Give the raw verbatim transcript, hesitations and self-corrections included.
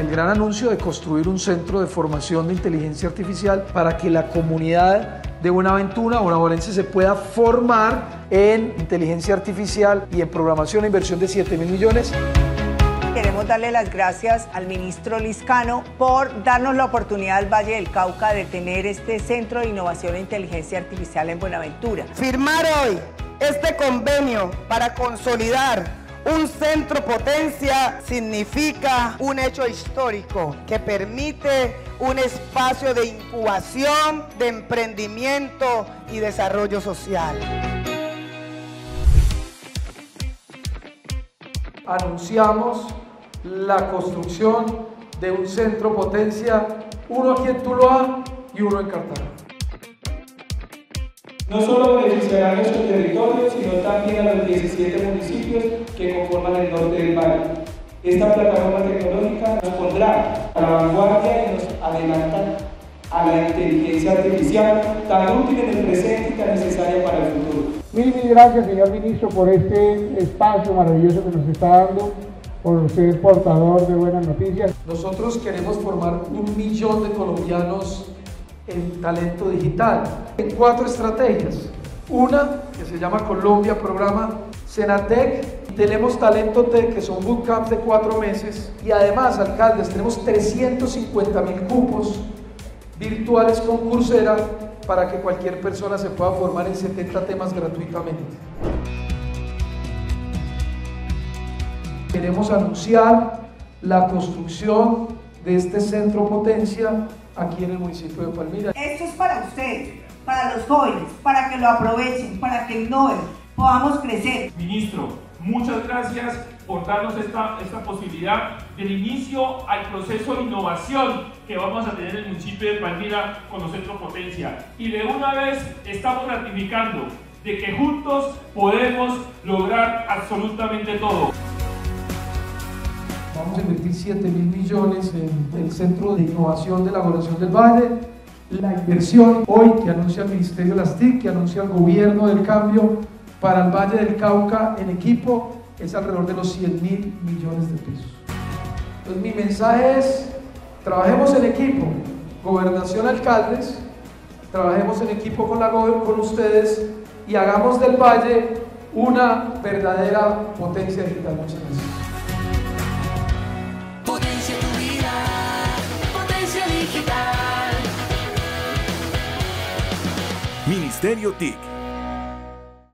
el gran anuncio de construir un centro de formación de inteligencia artificial para que la comunidad de Buenaventura, bonabolense, se pueda formar en inteligencia artificial y en programación, inversión de siete mil millones. Queremos darle las gracias al ministro Lizcano por darnos la oportunidad al Valle del Cauca de tener este Centro de Innovación e Inteligencia Artificial en Buenaventura. Firmar hoy este convenio para consolidar un centro potencia significa un hecho histórico que permite un espacio de incubación, de emprendimiento y desarrollo social. Anunciamos la construcción de un centro potencia, uno aquí en Tuluá y uno en Cartagena. No solo beneficiará a nuestro territorio, sino también a los diecisiete municipios que conforman el norte del valle. Esta plataforma tecnológica nos pondrá a la vanguardia y nos adelanta a la inteligencia artificial tan útil en el presente y tan necesaria para el futuro. Mil, mil gracias, señor ministro, por este espacio maravilloso que nos está dando, por ser portador de buenas noticias. Nosotros queremos formar un millón de colombianos en talento digital, en cuatro estrategias. Una, que se llama Colombia Programa Senatec. Tenemos Talento Tech, que son bootcamps de cuatro meses. Y además, alcaldes, tenemos trescientos cincuenta mil cupos virtuales con Coursera para que cualquier persona se pueda formar en setenta temas gratuitamente. Queremos anunciar la construcción de este centro potencia aquí en el municipio de Palmira. Esto es para ustedes, para los jóvenes, para que lo aprovechen, para que innoven, podamos crecer. Ministro, muchas gracias por darnos esta, esta posibilidad del inicio al proceso de innovación que vamos a tener en el municipio de Palmira con los centros potencia. Y de una vez estamos ratificando de que juntos podemos lograr absolutamente todo. Vamos a invertir siete mil millones en el Centro de Innovación de la Gobernación del Valle. La inversión hoy que anuncia el Ministerio de las T I C, que anuncia el Gobierno del Cambio para el Valle del Cauca en equipo, es alrededor de los cien mil millones de pesos. Entonces mi mensaje es, trabajemos en equipo, Gobernación, alcaldes, trabajemos en equipo con, la, con ustedes y hagamos del Valle una verdadera potencia digital. Muchas gracias. Potencia tu vida, potencia digital. Ministerio T I C.